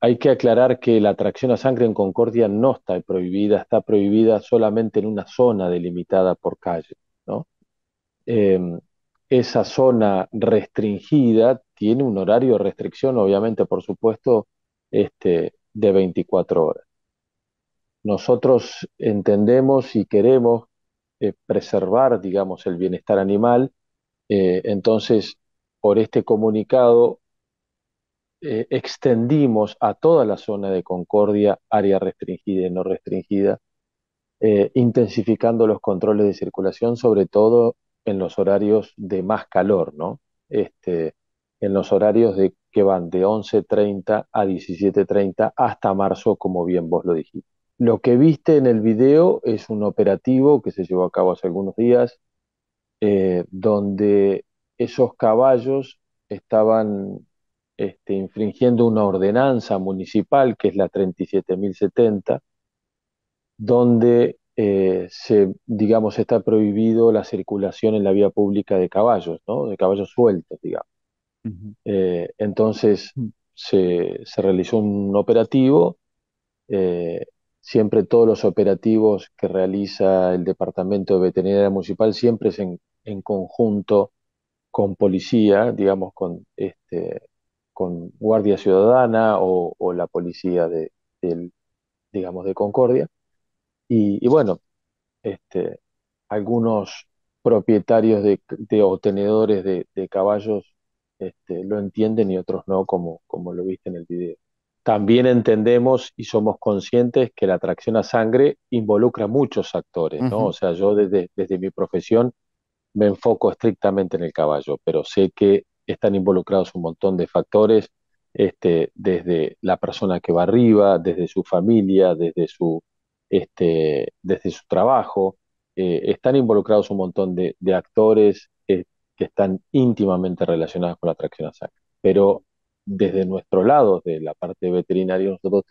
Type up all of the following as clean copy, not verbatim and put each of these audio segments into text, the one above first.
hay que aclarar que la tracción a sangre en Concordia no está prohibida solamente en una zona delimitada por calle, ¿no? Eh, Esa zona restringida tiene un horario de restricción, obviamente, por supuesto, de 24 horas. Nosotros entendemos y queremos preservar, digamos, el bienestar animal. Entonces, por este comunicado, extendimos a toda la zona de Concordia, área restringida y no restringida, intensificando los controles de circulación, sobre todo en los horarios de más calor, ¿no? Este, en los horarios que van de 11:30 a 17:30 hasta marzo, como bien vos lo dijiste. Lo que viste en el video es un operativo que se llevó a cabo hace algunos días, donde esos caballos estaban infringiendo una ordenanza municipal, que es la 37.070, donde digamos, está prohibido la circulación en la vía pública de caballos, ¿no? De caballos sueltos, digamos. Ujú. Entonces se realizó un operativo. eh, Siempre todos los operativos que realiza el Departamento de Veterinaria Municipal siempre es en conjunto con policía, digamos, con Guardia Ciudadana o la policía digamos, de Concordia. Y bueno, este, algunos propietarios o tenedores de caballos lo entienden y otros no, como lo viste en el video. También entendemos y somos conscientes que la tracción a sangre involucra muchos actores, ¿no? O Ujú. sea, yo desde mi profesión me enfoco estrictamente en el caballo, pero sé que están involucrados un montón de factores, desde la persona que va arriba, desde su familia, desde su trabajo. Están involucrados un montón de actores que están íntimamente relacionados con la tracción a sangre. Pero desde nuestro lado, de la parte veterinaria, nosotros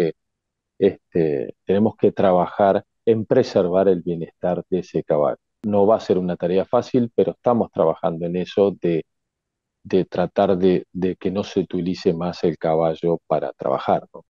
tenemos que trabajar en preservar el bienestar de ese caballo. No va a ser una tarea fácil, pero estamos trabajando en eso de tratar de que no se utilice más el caballo para trabajar, ¿no?